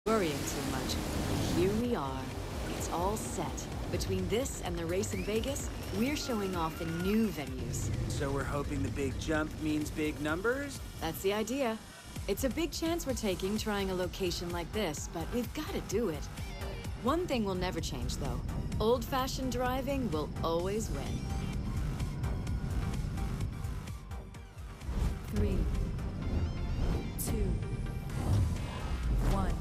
Worrying too much. Here we are. It's all set. Between this and the race in Vegas, we're showing off in new venues. So we're hoping the big jump means big numbers? That's the idea. It's a big chance we're taking trying a location like this, but we've got to do it. One thing will never change, though. Old-fashioned driving will always win. 3, 2, 1.